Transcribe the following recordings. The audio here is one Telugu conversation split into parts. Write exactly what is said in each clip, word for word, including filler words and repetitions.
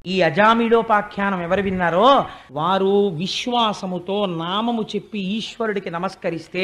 ఈ అజామిళోపాఖ్యానం ఎవరు విన్నారో వారు విశ్వాసముతో నామము చెప్పి ఈశ్వరుడికి నమస్కరిస్తే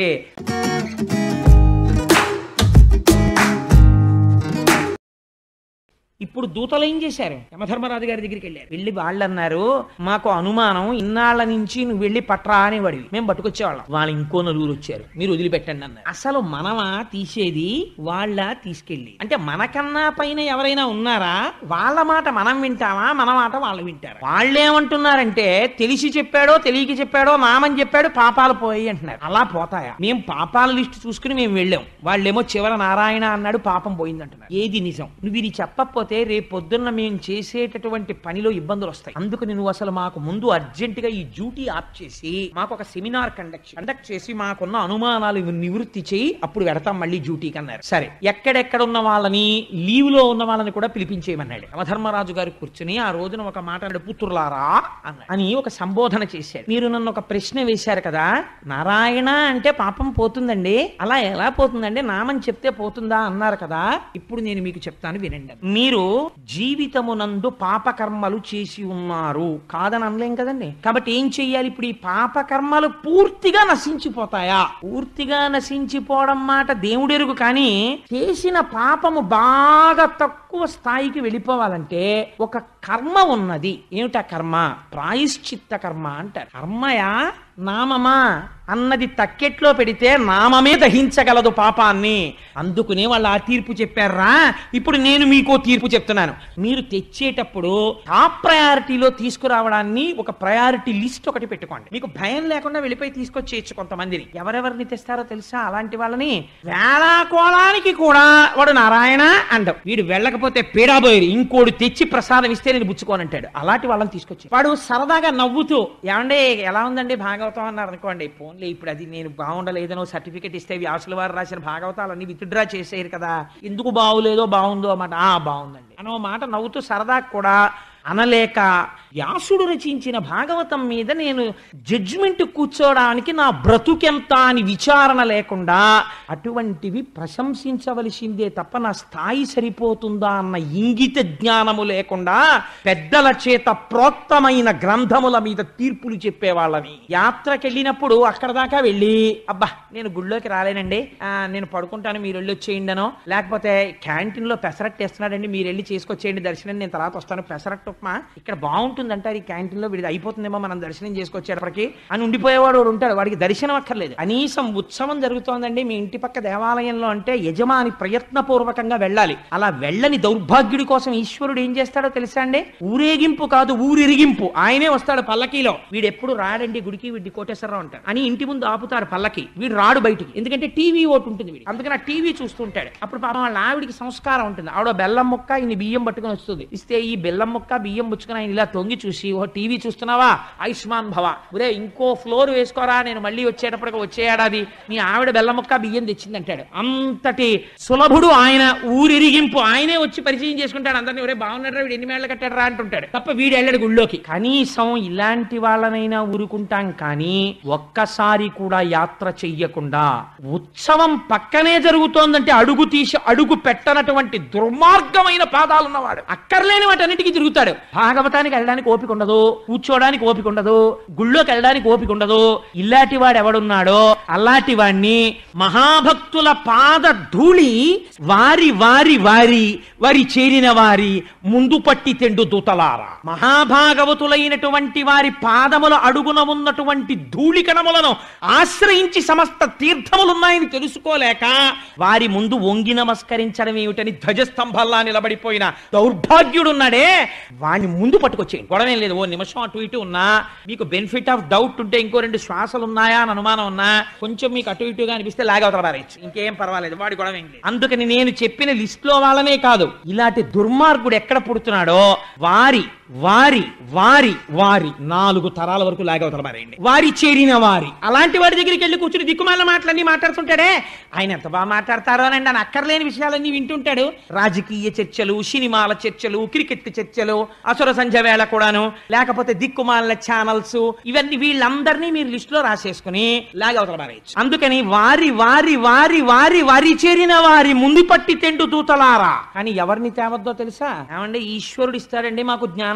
ఇప్పుడు దూతలు ఏం చేశారు? యమధర్మరాజు గారి దగ్గరికి వెళ్ళారు. వెళ్ళి వాళ్ళు అన్నారు, మాకు అనుమానం, ఇన్నాళ్ల నుంచి నువ్వు వెళ్ళి పట్రా అని వాడివి, మేము పట్టుకొచ్చేవాళ్ళం. వాళ్ళు ఇంకో నలుగురు వచ్చారు, మీరు వదిలిపెట్టండి అన్నారు. అసలు మనమా తీసేది, వాళ్ళ తీసుకెళ్ళి? అంటే మనకన్నా పైన ఎవరైనా ఉన్నారా? వాళ్ళ మాట మనం వింటామా, మన మాట వాళ్ళు వింటారా? వాళ్ళేమంటున్నారంటే తెలిసి చెప్పాడో తెలియక చెప్పాడో నామని చెప్పాడు, పాపాలు పోయి అంటున్నారు. అలా పోతాయా? మేము పాపాల లిస్టు చూసుకుని మేము వెళ్ళాం, వాళ్ళేమో చివర నారాయణ అన్నాడు, పాపం పోయిందంటున్నారు. ఏది నిజం? నువ్వు ఇది చెప్పకపోతే రేపు పొద్దున్న మేము చేసేటటువంటి పనిలో ఇబ్బందులు వస్తాయి. అందుకని నువ్వు అసలు మాకు ముందు అర్జెంట్ గా ఈ డ్యూటీ ఆప్ చేసి మాకు ఒక సెమినార్ కండక్ట్ కండక్ట్ చేసి మాకున్న అనుమానాలు నివృత్తి చేయి, అప్పుడు వెడతాం మళ్ళీ డ్యూటీకి అన్నారు. సరే, ఎక్కడెక్కడ ఉన్న వాళ్ళని, లీవ్ లో ఉన్న వాళ్ళని కూడా పిలిపించేయమన్నాడు. యమధర్మరాజు గారు కూర్చుని ఆ రోజున ఒక మాట అన్నాడు, పుత్రులారా అన్నాడు అని ఒక సంబోధన చేశాడు. మీరు నన్ను ఒక ప్రశ్న వేశారు కదా, నారాయణ అంటే పాపం పోతుందండి, అలా ఎలా పోతుందండి, నామని చెప్తే పోతుందా అన్నారు కదా, ఇప్పుడు నేను మీకు చెప్తాను వినండి. మీరు జీవితమునందు పాపకర్మలు చేసి ఉన్నారు కాదని అనలేం కదండి. కాబట్టి ఏం చెయ్యాలి? ఇప్పుడు ఈ పాపకర్మలు పూర్తిగా నశించిపోతాయా? పూర్తిగా నశించిపోవడం మాట దేవుడెరుగు, కానీ చేసిన పాపము బాగా తక్కువ స్థాయికి వెళ్ళిపోవాలంటే ఒక కర్మ ఉన్నది. ఏమిటా కర్మ? ప్రాయశ్చిత్త కర్మ అంటారు. కర్మయా నామమా అన్నది తక్కెట్లో పెడితే నామమే దహించగలదు పాపాన్ని. అందుకునే వాళ్ళు ఆ తీర్పు చెప్పారా. ఇప్పుడు నేను మీకు తీర్పు చెప్తున్నాను. మీరు తెచ్చేటప్పుడు టాప్ ప్రయారిటీలో తీసుకురావడాన్ని ఒక ప్రయారిటీ లిస్ట్ ఒకటి పెట్టుకోండి. మీకు భయం లేకుండా వెళ్ళిపోయి తీసుకొచ్చేయచ్చు. కొంతమందిని ఎవరెవరిని తెస్తారో తెలుసా? అలాంటి వాళ్ళని వేళాకోళానికి కూడా వాడు నారాయణ అంటాం, వీడు వెళ్ళకపోతే పీడాబోయేరు, ఇంకోడు తెచ్చి ప్రసాదం ఇస్తే నేను బుచ్చుకోనంటాడు. అలాంటి వాళ్ళని తీసుకొచ్చి వాడు సరదాగా నవ్వుతూ ఏమంటే ఎలా ఉందండి భాగవతం అన్నారు అనుకోండి, పోన్లే ఇప్పుడు అది నేను బాగుండలేదనో సర్టిఫికెట్ ఇస్తే వ్యాసుల వారు రాసిన భాగవతాలన్నీ విత్డ్రా చేసేయరు కదా, ఎందుకు బాగులేదో బాగుందో అన్నమాట. ఆ బాగుందండి అనో మాట నవ్వుతూ సరదా కూడా అనలేక వ్యాసుడు రచించిన భాగవతం మీద నేను జడ్జిమెంట్ కూర్చోవడానికి నా బ్రతుకెంత అని విచారణ లేకుండా అటువంటివి ప్రశంసించవలసిందే తప్ప నా స్థాయి సరిపోతుందా అన్న ఇంగిత జ్ఞానము లేకుండా పెద్దల చేత ప్రోక్తమైన గ్రంథముల మీద తీర్పులు చెప్పేవాళ్ళని. యాత్రకి వెళ్ళినప్పుడు అక్కడ దాకా వెళ్ళి అబ్బా నేను గుళ్ళోకి రాలేనండి, నేను పడుకుంటాను, మీరు వెళ్ళి వచ్చేయండినో, లేకపోతే క్యాంటీన్ లో పెసరట్టు వేస్తున్నాడండి, మీరు వెళ్ళి చేసుకొచ్చేయండి దర్శనం, నేను తర్వాత వస్తాను, పెసరట్టు ఉప్మా ఇక్కడ బాగుంటుంది అంటారు, ఈ క్యాంటీన్ లో వీడిది అయిపోతుందేమో మనం దర్శనం చేసుకొచ్చేటప్పటికి అని ఉండిపోయేవాడు వాడు ఉంటాడు. వాడికి దర్శనం అక్కర్లేదు. కనీసం ఉత్సవం జరుగుతోందండి మీ ఇంటి పక్క దేవాలయంలో అంటే యజమాని ప్రయత్నపూర్వకంగా వెళ్ళాలి. అలా వెళ్ళని దౌర్భాగ్యుడి కోసం ఈశ్వరుడు ఏం చేస్తాడో తెలుసా అండి? ఊరేగింపు కాదు, ఊరిరిగింపు. ఆయనే వస్తాడు పల్లకీలో. వీడు ఎప్పుడు రాడండి గుడికి, వీడి కోటేశ్వరరావు అంటాడు అని ఇంటి ముందు ఆపుతారు పల్లకి, వీడు రాడు బయటికి, ఎందుకంటే టీవీ ఓటు ఉంటుంది వీడు, అందుకని ఆ టీవీ చూస్తుంటాడు. అప్పుడు పాపం వాళ్ళ ఆవిడికి సంస్కారం ఉంటుంది, ఆవిడ బెల్లం ముక్క ఇన్ని బియ్యం పట్టుకుని వస్తుంది, ఇస్తే ఈ బెల్లం ముక్క బియ్యం పుచ్చుకుని ఆయన ఇలా తొంగి చూసి, ఓ టీవీ చూస్తున్నావా, ఆయుష్మాన్ భవ, ఒరే ఇంకో ఫ్లోర్ వేసుకోరా, నేను మళ్ళీ వచ్చేటప్పటికి వచ్చే ఏడాది నీ ఆవిడ బెల్లం ముక్క బియ్యం తెచ్చింది అంటాడు. అంతటి సులభుడు ఆయన. ఊరిరిగింపు ఆయనే వచ్చి పరిచయం చేసుకుంటాడు అందరినీ, ఒరే బాగున్నాడు వీడు ఎన్ని మేళ్లు కట్టాడు రా అంటుంటాడు తప్ప వీడు వెళ్ళాడు గుళ్ళోకి. కనీసం ఇలాంటి వాళ్ళనైనా ఊరుకుంటాం, కానీ ఒక్కసారి కూడా యాత్ర చెయ్యకుండా ఉత్సవం పక్కనే జరుగుతోందంటే అడుగు తీసి అడుగు పెట్టనటువంటి దుర్మార్గమైన పాదాలున్నవాడు అక్కర్లేని వాటన్నిటికీ తిరుగుతాడు. భాగవతానికి వెళ్ళడానికి ఓపిక ఉండదు, కూర్చోడానికి ఓపిక ఉండదు, గుళ్ళోకి వెళ్ళడానికి ఓపిక ఉండదు. ఇలాంటి వాడు ఎవడున్నాడో అలాంటి వాడిని మహాభక్తుల పాద ధూళి వారి వారి వారి వారి చేరిన వారి ముందు పట్టి తెండు దూతలారా. మహాభాగవతులైనటువంటి వారి పాదముల అడుగున ఉన్నటువంటి ధూళి కణములను ఆశ్రయించి సమస్త తీర్థములున్నాయని తెలుసుకోలేక వారి ముందు వంగి నమస్కరించడం ఏమిటని ధ్వజస్తంభంలా నిలబడిపోయిన దౌర్భాగ్యుడున్నాడే, వాడిని ముందు పట్టుకొచ్చేయండి. గొడవేం లేదు, ఓ నిమిషం అటు ఇటు ఉన్నా, మీకు బెనిఫిట్ ఆఫ్ డౌట్ ఉంటే ఇంకో రెండు శ్వాసలు ఉన్నాయా అని అనుమానం ఉన్నా, కొంచెం మీకు అటు ఇటుగా అనిపిస్తే లాగవతల బారేయచ్చు, ఇంకేం పర్వాలేదు, వాడి గొడవేం లేదు. అందుకని నేను చెప్పిన లిస్ట్ లో వాళ్ళనే కాదు, ఇలాంటి దుర్మార్గుడు ఎక్కడ పుడుతున్నాడో వారి వారి వారి వారి నాలుగు తరాల వరకు లాగవతల బారేయండి. వారి చేరిన వారి అలాంటి వాడి దగ్గరికి వెళ్ళి కూర్చుని దిక్కుమాల మాటలన్నీ మాట్లాడుతుంటాడే, ఆయన ఎంత బాగా మాట్లాడతారో అని అని అక్కర్లేని విషయాలన్నీ వింటుంటాడు. రాజకీయ చర్చలు, సినిమాల చర్చలు, క్రికెట్ చర్చలు, అసుర సంధ్య వేళ కూడాను, లేకపోతే దిక్కుమాల ఛానల్స్, ఇవన్నీ వీళ్ళందరినీ మీరు లిస్ట్ లో రాసేసుకుని లాగవతల బారేయచ్చు. అందుకని వారి వారి వారి వారి వారి చేరిన వారి ముందు పట్టి తెండు దూతలారా. కానీ ఎవరిని తేవద్దో తెలుసా? ఏమంటే ఈశ్వరుడు ఇస్తాడండి మాకు జ్ఞానం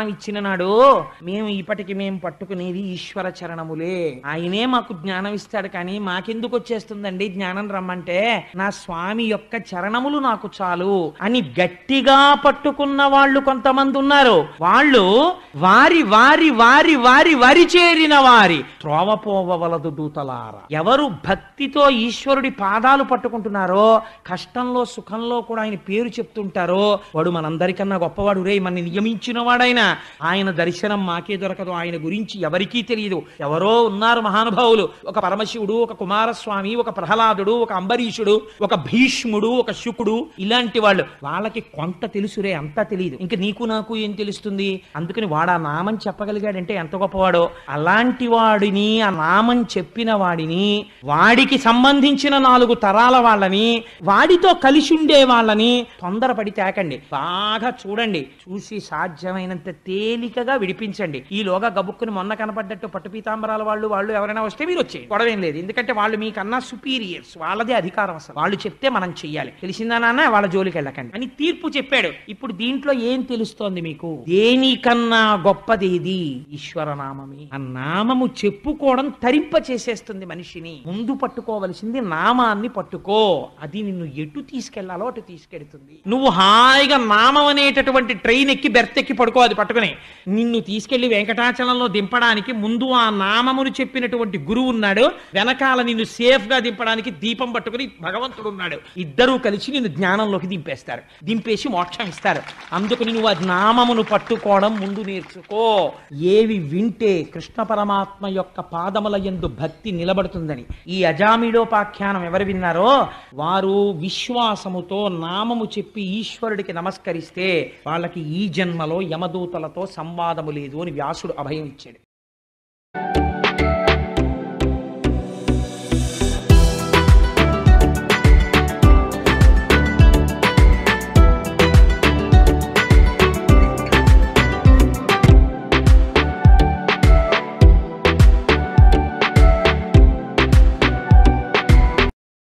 జ్ఞానం ఇచ్చిన నాడు మేము ఇప్పటికి మేము పట్టుకునేది ఈశ్వర చరణములే. ఆయనే మాకు జ్ఞానం ఇస్తాడు, కానీ మాకెందుకు వచ్చేస్తుందండి జ్ఞానం రమ్మంటే, నా స్వామి యొక్క చరణములు నాకు చాలు అని గట్టిగా పట్టుకున్న వాళ్ళు కొంతమంది ఉన్నారు. వాళ్ళు వారి వారి వారి వారి వరి చేరిన వారి త్రోవపోవలదు దూతలారా. ఎవరు భక్తితో ఈశ్వరుడి పాదాలు పట్టుకుంటున్నారో, కష్టంలో సుఖంలో కూడా ఆయన పేరు చెప్తుంటారో, వాడు మనందరికన్నా గొప్పవాడు. రే మన నియమించిన వాడైనా ఆయన దర్శనం మాకే దొరకదు, ఆయన గురించి ఎవరికీ తెలియదు. ఎవరో ఉన్నారు మహానుభావులు, ఒక పరమశివుడు, ఒక కుమారస్వామి, ఒక ప్రహ్లాదుడు, ఒక అంబరీషుడు, ఒక భీష్ముడు, ఒక శుకుడు, ఇలాంటి వాళ్ళు. వాళ్ళకి కొంత తెలుసురే, అంతా తెలియదు. ఇంక నీకు నాకు ఏం తెలుస్తుంది? అందుకని వాడు ఆ నామం చెప్పగలిగాడంటే ఎంత గొప్పవాడో. అలాంటి వాడిని, ఆ నామం చెప్పిన వాడిని, వాడికి సంబంధించిన నాలుగు తరాల వాళ్ళని, వాడితో కలిసి ఉండే వాళ్ళని తొందరపడి తేకండి. బాగా చూడండి, చూసి సాధ్యమైనంత తేలికగా విడిపించండి. ఈలోగా గబుక్కుని మొన్న కనపడ్డట్టు పట్టు పీతాంబరాల వాళ్ళు వాళ్ళు ఎవరైనా వస్తే మీరు వచ్చేయండి, గొడవేం లేదు. ఎందుకంటే వాళ్ళు మీకన్నా సుపీరియర్స్, వాళ్ళదే అధికారం. అసలు వాళ్ళు చెప్తే మనం చెయ్యాలి. తెలిసిందా నాన్న, వాళ్ళ జోలికి వెళ్ళకండి అని తీర్పు చెప్పాడు. ఇప్పుడు దీంట్లో ఏం తెలుస్తోంది మీకు? దేనికన్నా గొప్పదేది? ఈశ్వరనామమే. ఆ నామము చెప్పుకోవడం తరింప చేసేస్తుంది మనిషిని. ముందు పట్టుకోవలసింది నామాన్ని పట్టుకో, అది నిన్ను ఎటు తీసుకెళ్లాలో అటు తీసుకెడుతుంది. నువ్వు హాయిగా నామం అనేటటువంటి ట్రైన్ ఎక్కి బెర్త్ ఎక్కి పడుకో, అది పట్టుకుని నిన్ను తీసుకెళ్లి వెంకటాచలంలో దింపడానికి ముందు ఆ నామమును చెప్పినటువంటి గురువు ఉన్నాడు, వెనకాల నిన్ను సేఫ్ గా దింపడానికి దీపం పట్టుకుని భగవంతుడు ఉన్నాడు. ఇద్దరూ కలిసి నిన్ను జ్ఞానంలోకి దింపేస్తారు, దింపేసి మోక్షం ఇస్తారు. అందుకని నువ్వు ఆ నామమును పట్టుకోవడం ముందు నేర్చుకో. ఏవి వింటే కృష్ణ పరమాత్మ యొక్క పాదముల యందు భక్తి నిలబడుతుందని ఈ అజామిడోపాఖ్యానం ఎవరు విన్నారో వారు విశ్వాసముతో నామము చెప్పి ఈశ్వరుడికి నమస్కరిస్తే వాళ్ళకి ఈ జన్మలో యమదూతలతో సంవాదము లేదు అని వ్యాసుడు అభయం ఇచ్చాడు.